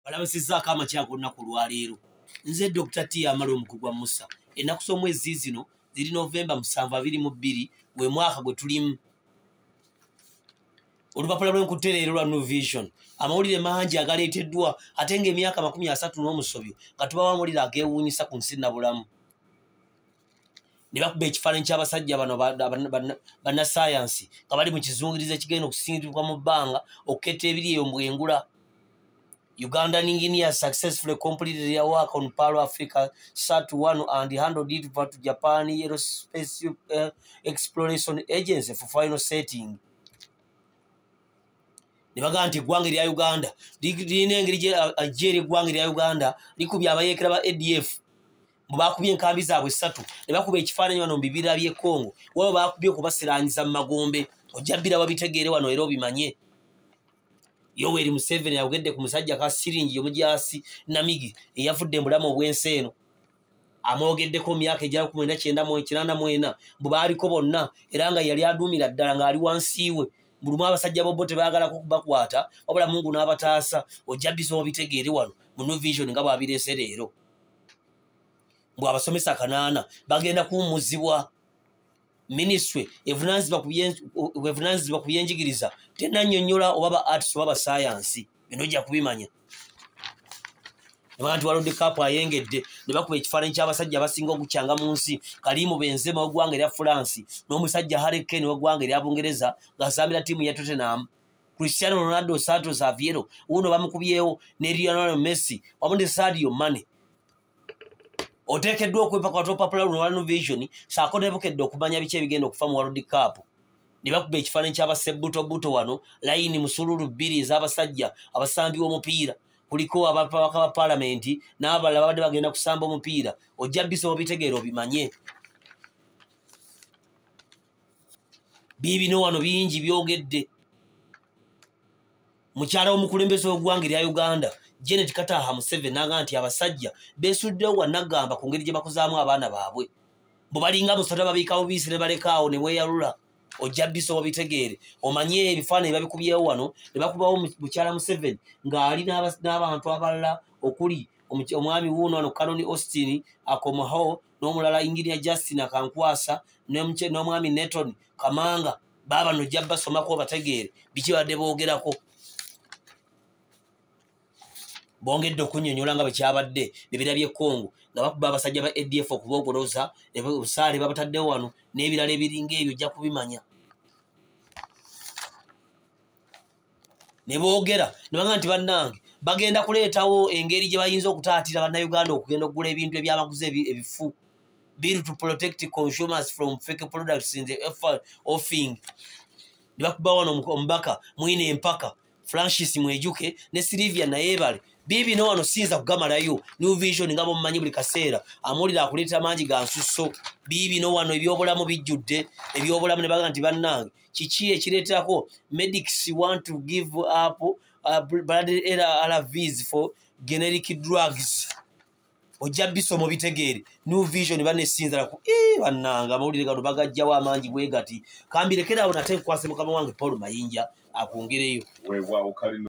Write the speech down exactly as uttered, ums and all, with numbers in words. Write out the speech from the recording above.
Balabisizaako amakya gonna ku lwaleero. Nze Doctor T Amalo Omukugwa Musa. Ennaku z'omwezi zino ziri Novemba musanvu abiri mu bbiri gwe mwaka gwe tulimu. Olupapula lw'enkutte leero lwa New Vision. Amawulire mangi agaleeteddwa ate ng'emyaka makumi asatu n'omusobyo nga tubawo amawulire ageewuunyisa ku nsi nnabulamu. Ne bakuba ekifaananyi ky'abasajja bano bannassaayansi nga bali mu kizungirizi ekigenda okusingibwa mu bbanga okuketta ebiri eyo mbwengula. Ugandan engineers successfully completed their work on Pearl Africa Sat one and handed it over to Japan Aerospace uh, Exploration Agency for final setting. Nibaga nti eggwanga erya Uganda lirina engeri gy'eri eggwanga erya Uganda likubye abayeekera ba A D F bwe baakubye enkambi zaabwe essatu ne bakuba ekifaananyi wano mu bibira by'e Congo waliwo baakubye okubasiraanyiza mu magombe ojja bbira babitegeere wano era obimanye. Yoweri Museveni yawogedde ku musajja ka siringi omujaasi Namigi eyafudde embulamu obwensi eno. Amwogeddeko mu myaka ejja ku mwenda kyenda mu kinanda mu ena bwe baaliko bonna era nga yali aduumira ddala ng'ali wansi we. Bulumu abasajja bo tebaagala kubakwata wabula Mungu n'abataasa ojja biso obitegeere wano mu New Vision nga bw'abireese leero. Mbw abasomesa kanaana bagenda kuwummuzibwa. Ministry evunaanyizibwa ku byenjigiriza tennannyonnyola oba ba arts oba ba science bino ojja kubimanya. Abantu World Cup ayengedde ne bakuba ekifaananyi ky'abasajja abasinga okukyanga mu nsi Kalimu Benzema w'eggwanga erya France n'omusajja Harry Kane w'eggwanga erya Bungereza ng'asambira ttiimu ya Tottenham. Cristiano Ronaldo Santos Aveiro wuno bamukubyewo ne Lionel Messi wamu ne Sadio Mane. Oteekeddwa okwepaka olupapula luno lwa New Vision saako nebukedde okumanya biki ebigenda okufa mu World Cup. Ne bakuba ekifaananyi ky'abasebbutobuto wano layini musululu bbiri ez'abasajja abasambi w'omupiira. Kuliko abapaka ba paalamenti n'abalala babadde bagenda kusamba omupiira ojja biso obitegeere obimanye. Biibino wano bingi byogedde. Mukyala w'omukulembeze w'eggwanga erya Uganda Janet Kataha Museveni n'agamba nti abasajja beesuddewo wannagamba ku ngeri gye bakuzaamu abaana baabwe. Bwe balinga musota babiika bubiisi ne balekaawo ne weeyalula ojja biso obitegeere omanye ebifaananyi babikubyewo wano ne bakubawo mukyala Museveni ng'ali n'abantu abalala okuli omwami wuuno wano Canon Austin Akomaho n'omulala Engineer Justin Akankwasa n'omwami Neton Kamanga baabano ojja basomako bategeere biki badde boogerako. Bongedde okunnyonnyola nga bwe kyabadde bibira by'e Congo nga bakuba abasajja ba A D F okuboogoloza obusaale babataddewo wano n'ebirala ebiringa ebyo ojja kubimanya. Ne boogera ne bagamba nti bannange bagenda kuleetawo engeri gye bayinza okutaatira bannayuganda okugenda okugula ebintu ebyamaguzi ebifu. Bill to protect consumers from fake products in the effort offing. Ne bakuba wano omubaka Mwine Empaka Francis Mwejuke ne Sylvia Nayebale. Biibino wano siyinza kugamalayo. New Vision nga mumanyi buli kaseera amawulire akuleeta mangi ga nsusso. Biibino wano ebyobulamu bijjudde ebyobulamu ne bagamba nti bannange kiki ekireetako medics want to give up uh, blood A R Vs for generic drugs. Ojja bisomo bitegeere New Vision banne siyinza ku ee bannange amawulire gano bagajjawo amangi bwe gati kambirekeraawo nate nkwase mukama wange Paul Mayinja akwongereyo.